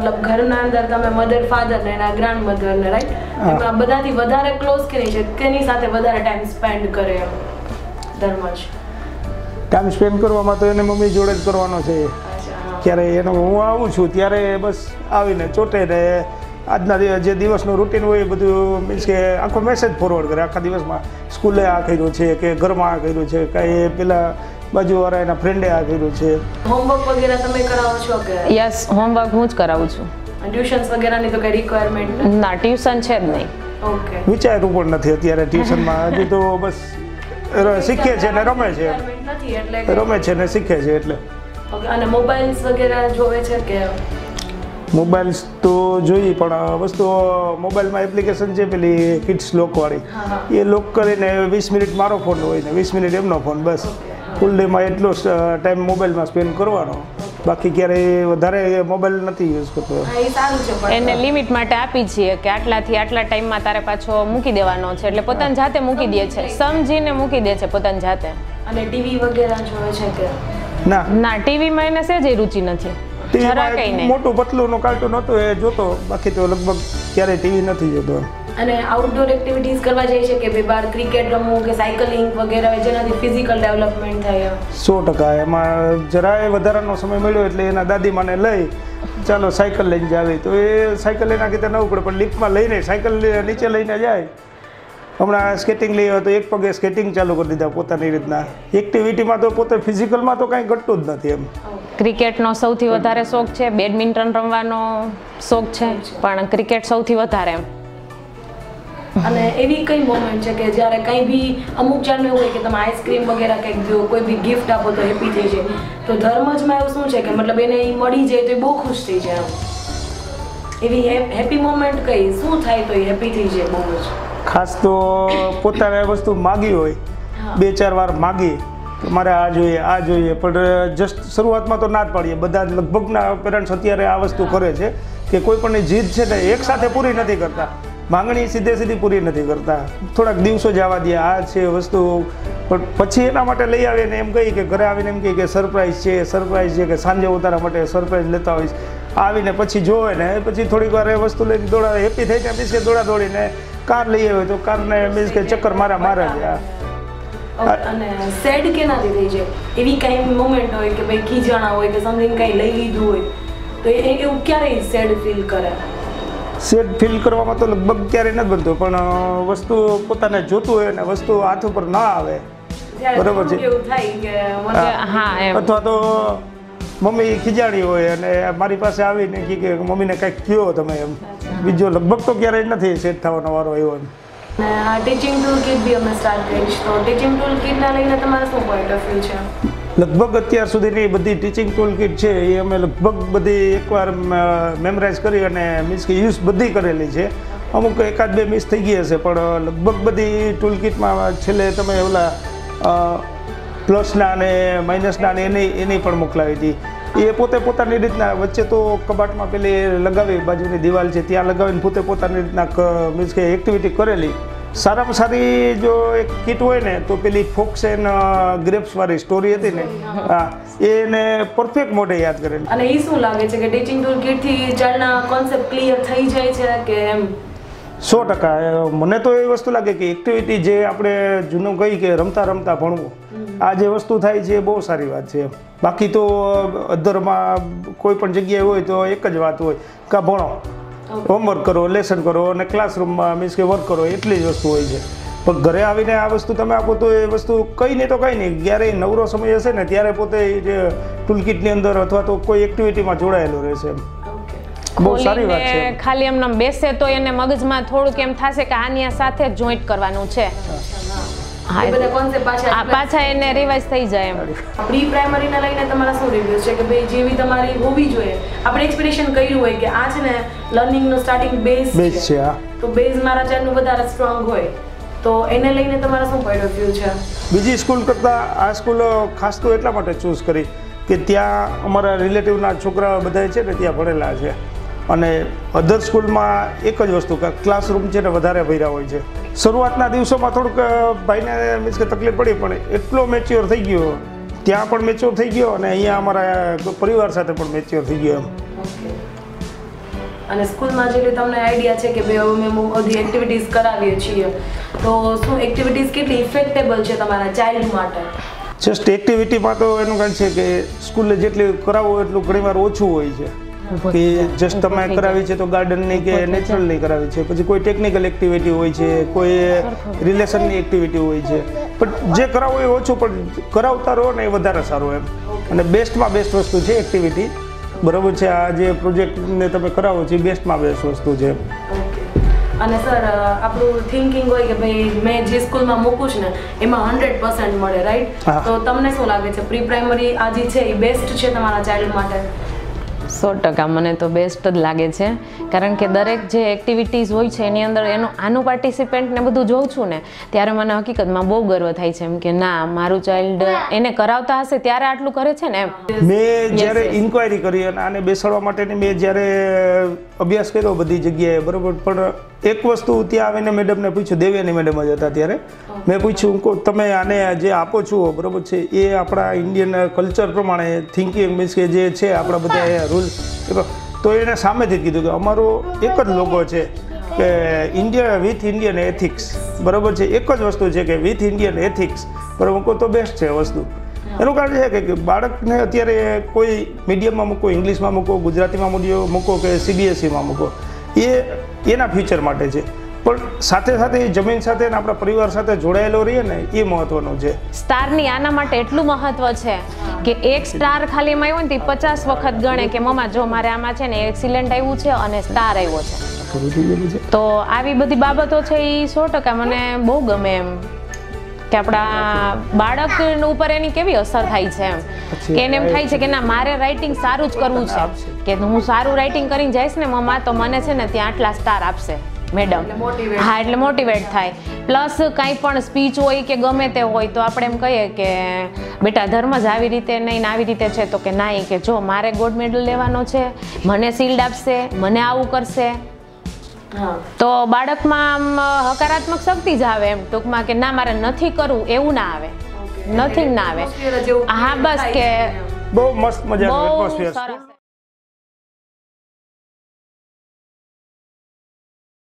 મતલબ ઘરના અંદર તમે મધર ફાધર ને એના ગ્રાન્ડ મધર ને રાઈટ એમાં બધાથી વધારે ક્લોઝ કેની છે, તેની સાથે વધારે ટાઈમ સ્પેન્ડ કરે એમ ધર્મજ? ટાઈમ સ્પેન્ડ કરવામાં તો એને મમ્મી જોડે જ કરવાનો છે. ક્યારે એનો હું આવું છું ત્યારે બસ આવીને ચોટે ને આજના જે દિવસનું રૂટીન હોય એ બધું મીન્સ કે આખો મેસેજ ફોરવર્ડ કરે આખા દિવસમાં. સ્કૂલે આ કર્યું છે કે ઘરમાં આ કર્યું છે, કાંઈ પેલા બાજુવાળા એના ફ્રેન્ડે આ કર્યું છે. હોમવર્ક વગેરે તમે કરાવો છો કે? યસ, હોમવર્ક હું જ કરાવું છું. ટ્યુશન્સ વગેરેની તો કઈ રિક્વાયરમેન્ટ ના, ટ્યુશન છે જ નહીં. ઓકે, વિચાર્યું પણ નથી અત્યારે ટ્યુશનમાં. હજુ તો બસ શીખે છે ને રમે છે, નથી એટલે રમે છે ને શીખે છે એટલે. ઓકે, અને મોબાઈલ્સ વગેરે જોવે છે કે? મોબાઈલ્સ તો જોઈએ પણ વસ્તુ મોબાઈલમાં એપ્લિકેશન છે પેલી કિડ્સ લોકવાળી, એ લોક કરીને 20 મિનિટ મારો ફોન હોય ને 20 મિનિટ એમનો ફોન, બસ ફૂલ ડેમાં એટલો ટાઈમ મોબાઈલમાં સ્પેન્ડ કરવાનો. બાકી ક્યારેય વધારે મોબાઈલ નથી યુઝ કરતો. એને લિમિટ માટે આપી છીએ કે આટલાથી આટલા ટાઈમમાં તારે પાછો મૂકી દેવાનો છે, એટલે પોતાની જાતે મૂકી દે છે, સમજીને મૂકી દે છે પોતાની જાતે. અને ટીવી વગેરે જોવે છે કે? ના, ટીવીમાં એને સહેજ રુચિ નથી. મોટું પતલું કાર્ટૂન હતું એ જોતો, બાકી તો લગભગ ક્યારેય ટીવી નથી જોતો. અને આઉટડોર એક્ટિવિટીઝ કરવા જાય છે કે બહાર ક્રિકેટ રમવું કે સાયકલિંગ વગેરે જેનાથી ફિઝિકલ ડેવલપમેન્ટ થાય? 100%. એમાં જરાય વધારાનો સમય મળ્યો એટલે એના દાદીમાને લઈ ચાલો સાયકલ લઈને જાવી, તો એ સાયકલ લઈને કીધે ન પડે પણ લિફ્ટમાં લઈને સાયકલ નીચે લઈને જાય. હમણાં સ્કેટિંગ લઈ તો એક પગે સ્કેટિંગ ચાલુ કરી દીધા પોતાની રીતના. એક્ટિવિટીમાં તો પોતે ફિઝિકલમાં તો કાંઈ ઘટતું જ નથી એમ. ક્રિકેટનો સૌથી વધારે શોખ છે, બેડમિન્ટન રમવાનો શોખ છે, પણ ક્રિકેટ સૌથી વધારે એમ. અને એવી કઈ મોમેન્ટ છે કે જ્યારે કંઈ બી અમુક જાણવું એવું હોય કે તમે આઈસ્ક્રીમ વગેરે કંઈક દો, કોઈ બી ગિફ્ટ આપો તો હેપી થઈ જાય, તો ધર્મજમાં એવું શું છે કે મતલબ એને એ મળી જાય તો એ બહુ ખુશ થઈ જાય? એવી હેપી મોમેન્ટ કઈ શું થાય તો એ હેપી થઈ જાય બહુ જ? ખાસ તો પોતાને વસ્તુ માગી હોય, 2-4 વાર માગી મારે આ જોઈએ, પણ જસ્ટ શરૂઆતમાં તો ના જ પાડીએ. બધા લગભગના પેરેન્ટ્સ અત્યારે આ વસ્તુ કરે છે કે કોઈ પણની જીદ છે ને એક સાથે પૂરી નથી કરતા, માંગણી સીધી પૂરી નથી કરતા, થોડાક દિવસો જવા દે. આ છે વસ્તુ, પણ પછી એના માટે લઈ આવીને એમ કહી કે ઘરે આવીને એમ કહી કે સરપ્રાઈઝ છે કે સાંજે ઉતારા માટે સરપ્રાઈઝ લેતા હોઈશ. આવીને પછી જોવે ને પછી થોડીક વાર એ વસ્તુ લઈને દોડા હેપી થઈ જાય, મીન્સ કે દોડા દોડીને કાર લઈ આવે તો કારને મીન્સ કે ચક્કર મારે જ. અને સેડ કેનાથી થઈ જાય? એવી કઈ મોમેન્ટ હોય કે ભાઈ ખીજાણા હોય કે સમથિંગ કઈ લઈ લીધું હોય તો એવું ક્યારેય સેડ ફીલ કરે? સેડ ફીલ કરવામાં તો લગભગ ક્યારેય નથી બનતું, પણ વસ્તુ પોતાને જોતું હોય ને વસ્તુ હાથ ઉપર ના આવે, બરોબર છે, અથવા તો મમ્મી ખીજાણી હોય અને મારી પાસે આવીને કે મમ્મીને કંઈક કહો તમે એમ. બીજો લગભગ તો ક્યારેય નથી સેટ થવાનો વારો આવ્યો. અને ટીચિંગ ટૂલ કિટ બી અમે સ્ટાર્ટ કરીશ, તો ટીચિંગ ટૂલ કિટના લઈને તમારે શું પોઈન્ટ ઓફ વ્યૂ છે? લગભગ અત્યાર સુધીની બધી ટીચિંગ ટૂલ કિટ છે એ અમે લગભગ બધી એકવાર મેમરાઇઝ કરી અને મીન્સ કે યુઝ બધી કરેલી છે. અમુક 1-2 મિસ થઈ ગઈ હશે, પણ લગભગ બધી ટૂલ કિટમાં છેલ્લે તમે ઓલા પ્લસના અને માઇનસના અને એની પણ મોકલાવી હતી. એ પોતે પોતાની રીતના વચ્ચે તો કબાટમાં પેલી લગાવી, બાજુની દિવાલ છે ત્યાં લગાવીને પોતે પોતાની રીતના મીન્સ કે એક્ટિવિટી કરેલી. સારામાં સારી જો એક કીટ હોય ને તો પેલી ફોક્સ એન્ડ ગ્રેપ્સ વાળી સ્ટોરી હતી ને, હા, એને પરફેક્ટ મોઢે યાદ કરેલી. અને એ શું લાગે છે કે ટીચિંગ ટૂલ કિટથી ચાલના કોન્સેપ્ટ ક્લિયર થઈ જાય છે કે એમ? 100%. મને તો એ વસ્તુ લાગે કે એક્ટિવિટી જે આપણે જૂનું કહી કે રમતા ભણવું, આ જે વસ્તુ થાય છે એ બહુ સારી વાત છે. બાકી તો અધરમાં કોઈ પણ જગ્યાએ હોય તો એક જ વાત હોય કે ભણો, હોમવર્ક કરો, લેસન કરો અને ક્લાસરૂમમાં મીન્સ કે વર્ક કરો, એટલી જ વસ્તુ હોય છે. પણ ઘરે આવીને આ વસ્તુ તમે આપો તો એ વસ્તુ કંઈ નહીં તો કંઈ નહીં, ક્યારેય નવરો સમય હશે ને ત્યારે પોતે જે ટૂલકિટની અંદર અથવા તો કોઈ એક્ટિવિટીમાં જોડાયેલો રહેશે. બહુ સારી વાત છે. ખાલી એમને બેસે તો એને મગજમાં થોડુંક એમ થશે કે આની સાથે જોઈન્ટ કરવાનું છે, પાછા એને રિવાઇઝ થઈ જાય એમ. પ્રી પ્રાઇમરીને લઈને તમારા શું રિવ્યુઝ છે કે ભાઈ જેવી તમારી હોવી જોઈએ, આપણે એક્સપેક્ટેશન કર્યું હોય કે આ છે ને લર્નિંગનો સ્ટાર્ટિંગ બેઝ છે, તો બેઝ મારા ચારનું વધારે સ્ટ્રોંગ હોય, તો એને લઈને તમારા શું પોઈન્ટ ઓફ વ્યૂ છે? બીજી સ્કૂલ કરતાં આ સ્કૂલ ખાસ તો એટલા માટે ચૂઝ કરી કે ત્યાં અમારા રિલેટિવના છોકરા બધા છે ને ત્યાં ભણેલા છે, અને અધર સ્કૂલમાં એક જ વસ્તુ કે ક્લાસરૂમ છે ને વધારે ભર્યા હોય છે. શરૂઆતના દિવસોમાં થોડુંક ભાઈને મીન્સ કે તકલીફ પડી, પણ એટલો મેચ્યોર થઈ ગયો, ત્યાં પણ મેચ્યોર થઈ ગયો અને અહીંયા અમારા પરિવાર સાથે પણ મેચ્યોર થઈ ગયો એમ. અને સ્કૂલમાં જેટલી તમને આઈડિયા છે કે ભાઈ અમે બધી એક્ટિવિટીઝ કરાવીએ છીએ, તો શું એક્ટિવિટીઝ કેટલી ઇફેક્ટેબલ છે તમારા ચાઇલ્ડ માટે? જસ્ટ એક્ટિવિટીમાં તો એનું કારણ છે કે સ્કૂલે જેટલી કરાવો એટલું ઘણીવાર ઓછું હોય છે કે જસ્ટ તમે કરાવી છે તો ગાર્ડનની કે નેચરલની કરાવી છે, પછી કોઈ ટેકનિકલ એક્ટિવિટી હોય છે, કોઈ રિલેશનની એક્ટિવિટી હોય છે, પણ જે કરાવો એ ઓછું, પણ કરાવતા રહો ને એ વધારે સારું એમ. અને બેસ્ટમાં બેસ્ટ વસ્તુ છે એક્ટિવિટી, બરાબર છે. આ જે પ્રોજેક્ટને તમે કરાવો છો એ બેસ્ટમાં બેસ્ટ વસ્તુ છે. અને સર આપણું થિંકિંગ હોય કે ભાઈ મેં જે સ્કૂલમાં મૂકું છું ને એમાં 100% મળે, રાઈટ? તો તમને શું લાગે છે પ્રી પ્રાઇમરી આ જે છે એ બેસ્ટ છે તમારા ચાઇલ્ડ માટે? 100% મને તો બેસ્ટ જ લાગે છે, કારણ કે દરેક જે એક્ટિવિટીઝ હોય છે એની અંદર આનું પાર્ટિસિપેન્ટ ને બધું જોઉં છું ને ત્યારે મને હકીકતમાં બહુ ગર્વ થાય છે એમ કે ના, મારું ચાઇલ્ડ એને કરાવતા હશે ત્યારે આટલું કરે છે ને એમ. મેં જ્યારે ઇન્ક્વાયરી કરી અને આને બેસાડવા માટેની મેં જ્યારે અભ્યાસ કર્યો બધી જગ્યાએ, બરાબર, પણ એક વસ્તુ ત્યાં આવીને મેડમને પૂછ્યું, દેવ્યાની મેડમ જ હતા ત્યારે, મેં પૂછ્યું તમે આને જે આપો છો, બરાબર છે, એ આપણા ઇન્ડિયન કલ્ચર પ્રમાણે થિંકિંગ મીન્સ કે જે છે આપણા બધા રૂલ, તો એને સામેથી કીધું કે અમારો એક જ લોગો છે કે ઇન્ડિયા વિથ ઇન્ડિયન એથિક્સ, બરાબર છે. એક જ વસ્તુ છે કે વિથ ઇન્ડિયન એથિક્સ, બરાબર, તો બેસ્ટ છે વસ્તુ. એનું કારણ છે કે બાળકને અત્યારે કોઈ મીડિયમમાં મૂકો, ઇંગ્લિશમાં મૂકો, ગુજરાતીમાં મૂકો કે CBSEમાં મૂકો, એ એના ફ્યુચર માટે છે, પણ સાથે સાથે એ જમીન સાથે આપણા પરિવાર સાથે જોડાયેલો રહીએ ને એ મહત્વનું છે. સ્ટારની આના માટે એટલું મહત્વ છે કે એક સ્ટાર ખાલી એમાં આવ્યો ને 50 વખત ગણે કે મમ્મા જો મારે આમાં છે ને એક્સિલન્ટ આવ્યું છે અને સ્ટાર આવ્યો છે. તો આવી બધી બાબતો છે એ 100% મને બહુ ગમે એમ કે આપણા બાળક ઉપર એની કેવી અસર થાય છે એમ કે એને એમ થાય છે કે ના, મારે રાઇટિંગ સારું જ કરવું છે, કે હું સારું રાઇટિંગ કરીને જઈશ ને મમ્મા તો મને છે ને ત્યાં આટલા સ્ટાર આપશે મેડમ. હા, એટલે મોટિવેટ થાય. પ્લસ કાંઈ પણ સ્પીચ હોય કે ગમે તે હોય તો આપણે એમ કહીએ કે બેટા ધર્મ જ આવી રીતે નહીં, આવી રીતે છે, તો કે ના, કે જો મારે ગોલ્ડ મેડલ લેવાનો છે, મને શિલ્ડ આપશે, મને આવું કરશે, તો બાળકમાં આમ હકારાત્મક શક્તિ જ આવે એમ ટૂંકમાં કે ના, મારે નથી કરવું એવું ના આવે, નથિંગ ના આવે. હા, બસ કે બહુ મસ્ત મજાનું બહુ એટમોસ્ફિયર. સરસ.